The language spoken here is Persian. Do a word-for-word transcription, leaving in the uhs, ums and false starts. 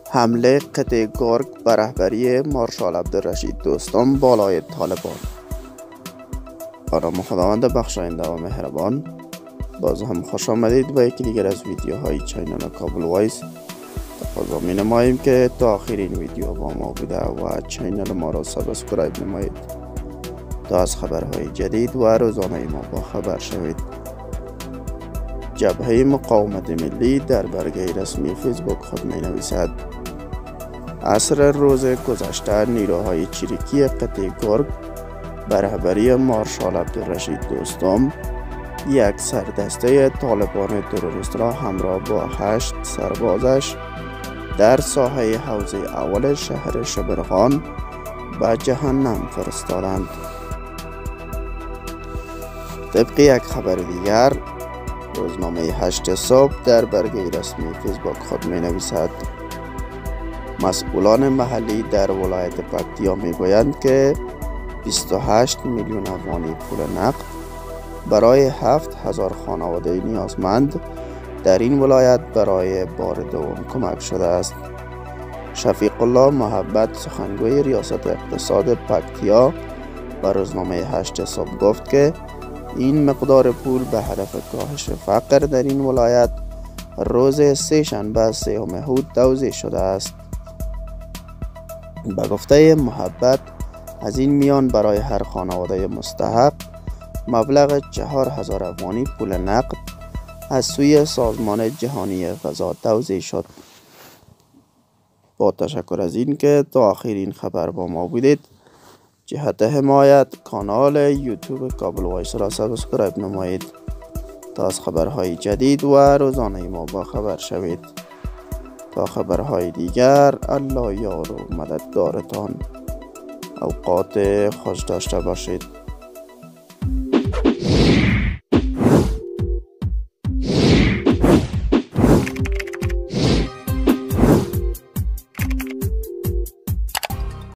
حمله قطع گرگ به رهبری مارشال عبدالرشید دوستم بالای طالبان. با نام خداوند بخشاینده و مهربان. باز هم خوش آمدید به یکی دیگر از ویدیوهای چینل کابل وایس. تقاضا می نماییم که تا آخر این ویدیو با ما بوده و چینل ما را سابسکرایب نمایید تا از خبرهای جدید و روزانه ما با خبر شوید. جبهه مقاومت ملی در برگه رسمی فیسبوک خود می نویسد: عصر روز گذشته نیروهای چریکی قطع گرگ به رهبری مارشال عبدالرشید دوستم یک سردسته طالبان تروریست را همراه با هشت سربازش در ساحه حوزه اول شهر شبرغان به جهنم فرستادند. طبق یک خبر دیگر، روزنامه هشت صبح در برگه رسمی فیسبوک خود می نویسد: مسئولان محلی در ولایت پکتیا می گویند که بیست و هشت میلیون افغانی پول نقد برای هفت هزار خانواده نیازمند در این ولایت برای بار دوم کمک شده است. شفیق الله محبت، سخنگوی ریاست اقتصاد پکتیا، به روزنامه هشت صبح گفت که این مقدار پول به هدف کاهش فقر در این ولایت روز سه شنبه سوم هود توزیع شده است. به گفته محبت، از این میان برای هر خانواده مستحق مبلغ چهار هزار افغانی پول نقد از سوی سازمان جهانی غذا توزیع شد. با تشکر از این که تا آخر این خبر با ما بودید. جهت حمایت کانال یوتیوب کابل وایس را سابسکرایب نمایید تا از خبرهای جدید و روزانه ما با خبر شوید. تا خبرهای دیگر، الله یار و مددگارتان. اوقات خوش داشته باشید.